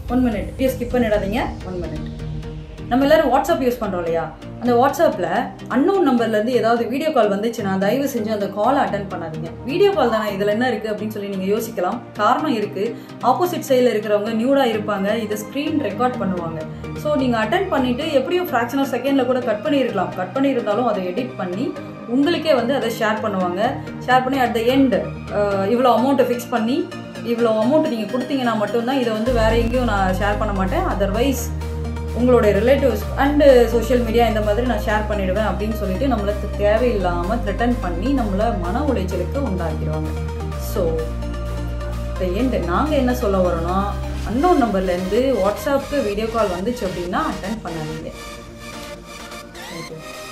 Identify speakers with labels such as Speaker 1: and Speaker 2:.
Speaker 1: 1 minute. Video skip பண்ணிடாதீங்க. 1 minute. நம்ம எல்லாரும் வாட்ஸ்அப் யூஸ் பண்ணுறோம் இல்லையா, அந்த வாட்ஸ்அப்பில் அன்னோன் நம்பர்லேருந்து ஏதாவது வீடியோ கால் வந்துச்சுன்னா தயவு செஞ்சு அந்த காலை அட்டன் பண்ணாதீங்க. வீடியோ கால் தானே, இதில் என்ன இருக்குது அப்படின்னு சொல்லி நீங்கள் யோசிக்கலாம். காரணம் இருக்குது. ஆப்போசிட் சைடில் இருக்கிறவங்க நியூடாக இருப்பாங்க, இதை ஸ்க்ரீன் ரெக்கார்ட் பண்ணுவாங்க. ஸோ நீங்கள் அட்டன் பண்ணிவிட்டு எப்படியோ ஃப்ராக்ஷன் ஆஃப் செகண்டில் கூட கட் பண்ணியிருக்கலாம். கட் பண்ணியிருந்தாலும் அதை எடிட் பண்ணி உங்களுக்கே வந்து அதை ஷேர் பண்ணுவாங்க. ஷேர் பண்ணி அட் த எண்ட் இவ்வளோ அமௌண்ட்டை ஃபிக்ஸ் பண்ணி இவ்வளோ அமௌண்ட் நீங்கள் கொடுத்தீங்கன்னா மட்டும்தான் இதை வந்து வேறு எங்கேயும் நான் ஷேர் பண்ண மாட்டேன், அதர்வைஸ் உங்களுடைய ரிலேட்டிவ்ஸ் அண்டு சோஷியல் மீடியா இந்த மாதிரி நான் ஷேர் பண்ணிவிடுவேன் அப்படின்னு சொல்லிட்டு நம்மளுக்கு தேவையில்லாமல் த்ரெட்டன் பண்ணி நம்மளை மன உளைச்சலுக்கு உண்டாக்கிடுவாங்க. ஸோ த எண்ட் நாங்கள் என்ன சொல்ல வரோன்னா, அன்னோன் நம்பர்லேருந்து வாட்ஸ்அப்புக்கு வீடியோ கால் வந்துச்சு அப்படின்னா அட்டன் பண்ணாதீங்க. தேங்க்யூ.